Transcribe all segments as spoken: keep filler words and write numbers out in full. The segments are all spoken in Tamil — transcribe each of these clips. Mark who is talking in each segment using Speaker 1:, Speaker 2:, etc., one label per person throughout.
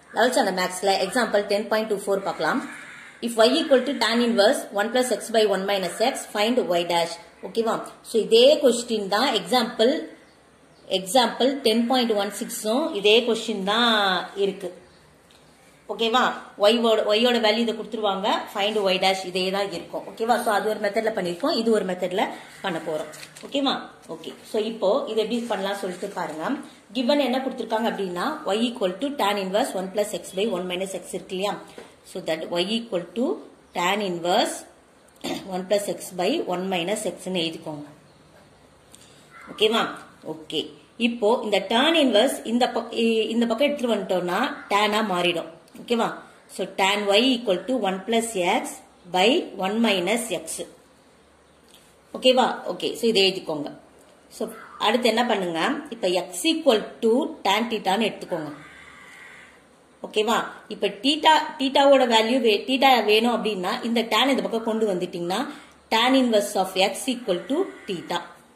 Speaker 1: eleventh standard mathsல example ten point two four பார்க்கலாம். If y equal to tan inverse one plus x by one minus x, find y dash. ஓகேவா? So இதே question தான் example example ten point one six உம் இதே question தான் இருக்கு. ஓகேவா? y ஓட y ஓட வேல்யூ இத கொடுத்துருவாங்க. find y dash இதே தான் இருக்கும். ஓகேவா? சோ அது ஒரு மெத்தட்ல பண்ணிருக்கோம். இது ஒரு மெத்தட்ல பண்ண போறோம். ஓகேவா? ஓகே. சோ இப்போ இத எப்படி பண்ணலாம் சொல்லிட்டு பாருங்க. given என்ன கொடுத்திருக்காங்க அப்படினா y equal to tan inverse one plus x by one minus x இருக்கு இல்லையா? So that y equal to tan inverse one plus x by one minus x ன்னு எழுதிக்கோங்க. ஓகேவா? ஓகே. இப்போ இந்த tan inverse இந்த இந்த பக்கம் எடுத்து வந்துட்டோம்னா tan ஆ மாறிடும். ஓகேவா? So tan y equal to one plus x by one minus x. ஓகேவா? ஓகே. So இதை எழுதிக்கோங்க. So அடுத்து என்ன பண்ணுங்க? இப்ப x equal to tan theta ன்னு எடுத்துக்கோங்க. ஓகேவா? இப்ப theta theta ஓட வேல்யூ theta வேணும் அப்படின்னா இந்த tan இந்த பக்கம் கொண்டு வந்துட்டீங்கன்னா tan inverse of x equal to theta.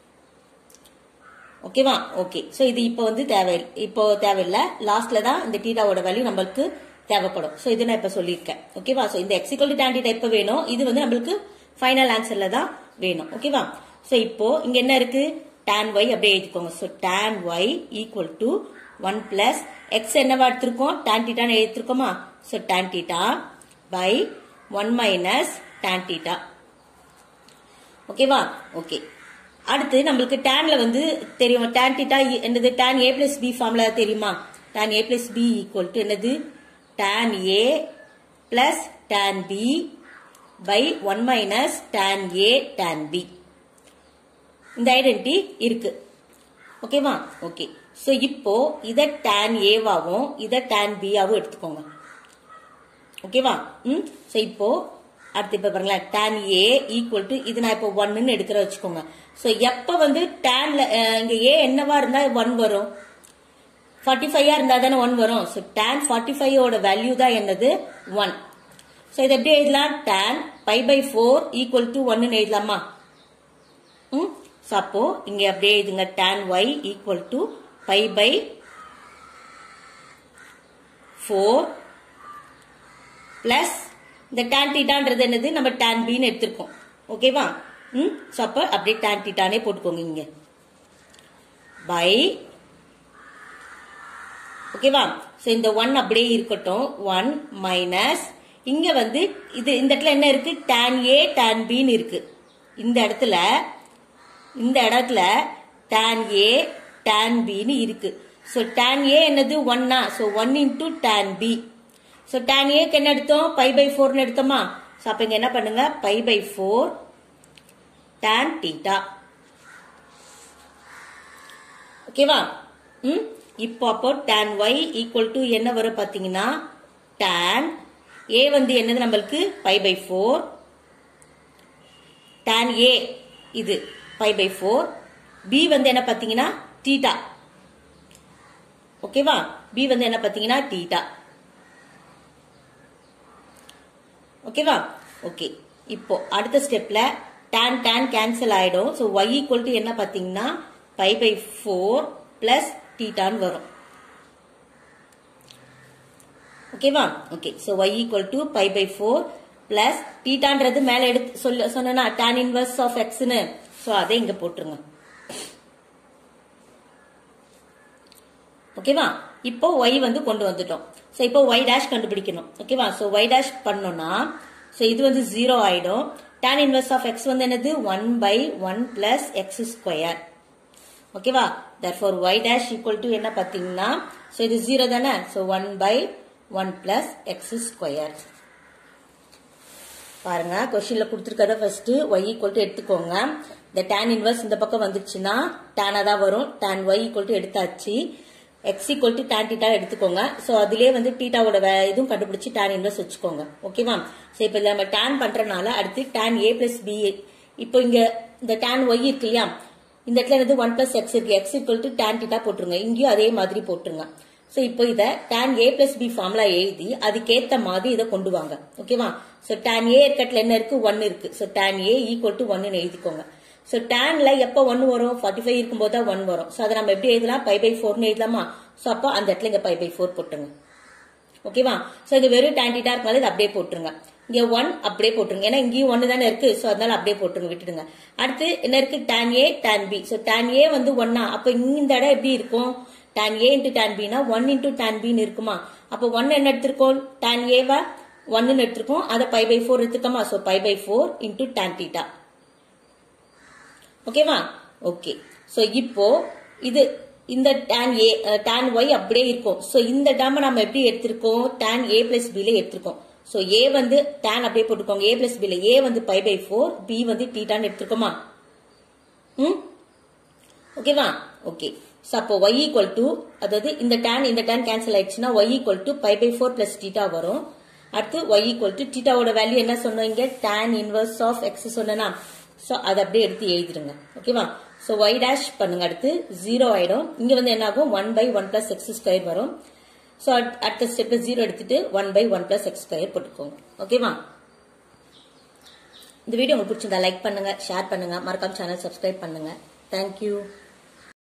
Speaker 1: ஓகேவா? ஓகே. சோ இது இப்போ வந்து தேவை இப்போ தேவையில்லை. லாஸ்ட்ல தான் இந்த தீட்டாவோட வேல்யூ நமக்கு தேவைப்படும். சோ இது நான் இப்ப சொல்லியிருக்கேன். ஓகேவா? சோ இந்த x equal to tan theta எப்ப வேணும்? இது வந்து நமக்கு ஃபைனல் ஆன்சர்ல தான் வேணும். ஓகேவா? சோ இப்போ இங்க என்ன இருக்கு? tan y அப்படியே எழுதிக்கோங்க. So tan y equal to one plus x என்னவா எடுத்திருக்கோம்? tan theta ன்னு எழுதிருக்கோமா? So tan theta by one minus tan theta. ஓகேவா? ஓகே. அடுத்து நமக்கு tanல வந்து தெரியும் tan theta என்னது? tan a plus b formula தெரியுமா? tan a plus b equal to என்னது? tan a plus tan b by one minus tan a tan b. இந்த ஐடென்டிட்டி இருக்கு. ஓகேவா? ஓகே. சோ இப்போ இத tan a வாவும் இத tan b ஆவும் எடுத்துக்கோங்க. ஓகேவா? ம் சோ இப்போ அடுத்து இப்ப பாருங்க tan a equal to இது நான் இப்போ one ன்னு எடுக்கற வச்சுக்கோங்க. சோ எப்ப வந்து tanல இங்க a என்னவா இருந்தா one வரும்? forty-five ஆ இருந்தா தானே one வரும். சோ tan forty-five ஓட வேல்யூ தான் என்னது? one. சோ இத எப்படி எழுதலாம்? tan pi by four equal to one ன்னு எழுதலாமா? ம் சோ அப்போ இங்க அப்படியே எழுதுங்க tan y equal to pi by four plus இந்த tan thetaன்றது என்னது? நம்ம tan b ன்னு எடுத்துக்கோம். ஓகேவா? ம் சோ அப்ப அப்படியே tan thetaனே போட்டுக்கோங்க இங்க. by ஓகேவா? சோ இந்த one அப்படியே இருக்கட்டும். one minus இங்க வந்து இது இந்த இடத்துல என்ன இருக்கு? tan a tan b ன்னு இருக்கு. இந்த இடத்துல இந்த இடத்துல tan a tan b ன்னு இருக்கு. சோ tan a என்னது? one ஆ? So one into tan b. So tan a க்கு என்ன எடுத்தோம்? pi by four ன்னு எடுத்தோமா? சோ அப்ப இங்க என்ன பண்ணுங்க? pi by four tan theta. ஓகேவா? ம் இப்போ அப்போ tan y equal to என்ன வரும் பாத்தீங்கன்னா tan a வந்து என்னது நமக்கு? pi by four tan a இது pi by four b வந்து என்ன பாத்தீங்கன்னா theta. ஓகேவா? b வந்து என்ன பாத்தீங்கன்னா theta. ஓகேவா? ஓகே. இப்போ அடுத்த ஸ்டெப்ல tan tan கேன்சல் ஆயிடும். சோ y equal to என்ன பாத்தீங்கன்னா pi by four plus theta ன்னு வரும். ஓகேவா? Okay. So y equal to pi by four plus thetaன்றது மேல எடுத்து சொல்ல சொன்னா tan inverse of x ன்னு. சோ அதை இங்க போட்டுருங்க. ஓகேவா? இப்போ y வந்து கொண்டு வந்துட்டோம். சோ இப்போ y dash கண்டுபிடிக்கணும். ஓகேவா? சோ y dash பண்ணோம்னா சோ இது வந்து zero ஆயிடும். tan inverse of x வந்து என்னது? one by one plus x square. ஓகேவா? therefore y dash equal to என்ன பாத்தீங்கன்னா சோ இது zero தானே? So one by one plus x square. பாருங்க क्वेश्चनல கொடுத்திருக்கத ஃபர்ஸ்ட் y equal to எடுத்துக்கோங்க. இந்த tan inverse இந்த பக்கம் வந்துச்சுன்னா tan ஆ தான் வரும். tan y equal to எடுத்தாச்சு. x equal to tan theta எடுத்துக்கோங்க. சோ அதிலே வந்து thetaவோட இதுவும் கண்டுபிடிச்சு tan inverse வச்சுக்கோங்க. ஓகேவா? சோ இப்போ நம்ம tan பண்றனால அடுத்து tan a plus b. இப்போ இங்க இந்த tan y இருக்கு இல்லையா? இந்த இடத்துல வந்து one plus x இருக்கு. x equal to tan theta போட்டுருங்க. இங்கேயும் அதே மாதிரி போட்டுருங்க. சோ இப்போ இத tan a plus b formula எழுதி அதுக்கேத்த மாதிரி இத கொண்டு வாங்க. ஓகேவா? சோ tan a இருக்கட்ல என்ன இருக்கு? one இருக்கு. So tan a equal to one ன்னு எழுதிக்கோங்க. சோ tanல எப்ப one வரும்? forty-five இருக்கும்போது தான் one வரும். சோ அத நம்ம எப்படி எழுதலாம்? pi by four ன்னு எழுதலாமா? சோ அப்ப அந்த இடத்துல இங்க pi by four போட்டுங்க. ஓகேவா? சோ இங்க வெறும் tan theta இருக்கனால இது அப்படியே போட்டுருங்க. இங்க one அப்படியே போட்டுருங்க. ஏன்னா இங்கேயும் ஒன்னு தானே இருக்கு. சோ அதனால அப்படியே போட்டுருங்க, விட்டுடுங்க. அடுத்து என்ன இருக்கு? tan A tan B. So tan A வந்து ஒன்னா, அப்ப இந்த இடம் எப்படி இருக்கும்? tan A into tan B னா one into tan B ன்னு இருக்குமா? அப்ப one என்ன எடுத்திருக்கோம்? tan A வ one ன்னு எடுத்திருக்கோம். அத pi by four எடுத்துக்கமா? So pi by four into tan theta. ஓகேவா? ஓகே. சோ இப்போ இது இந்த tan A tan Y அப்படியே இருக்கும். சோ இந்த டேர்ம் நாம எப்படி எடுத்திருக்கோம்? tan A plus B ல எடுத்திருக்கோம். சோ A வந்து tan அப்படியே போட்டுக்கோங்க. A plus B ல A வந்து pi by four, B வந்து theta ன்னு எடுத்திருக்கோமா? ம் ஓகேவா? ஓகே. சோ அப்போ y equal to, அதாவது இந்த tan இந்த tan கேன்சல் ஆயிடுச்சுன்னா y equal to pi by four plus theta வரும். அடுத்து y equal to theta ஓட வேல்யூ என்ன சொன்னோம்? இங்க tan inverse of x சொன்னனா? சோ அத அப்படியே எடுத்து எழுதிடுங்க. ஓகேவா? சோ y dash பண்ணுங்க. அடுத்து zero ஆயிடும். இங்க வந்து என்ன ஆகும்? one by one plus x square வரும். சோ அடுத்த ஸ்டெப்ல zero எடுத்துட்டு one by one plus x square போட்டுக்கோங்க. ஓகேவா? இந்த வீடியோ உங்களுக்கு பிடிச்சிருந்தா லைக் பண்ணுங்க, ஷேர் பண்ணுங்க, மறக்காம சேனல் சப்ஸ்கிரைப் பண்ணுங்க. Thank you.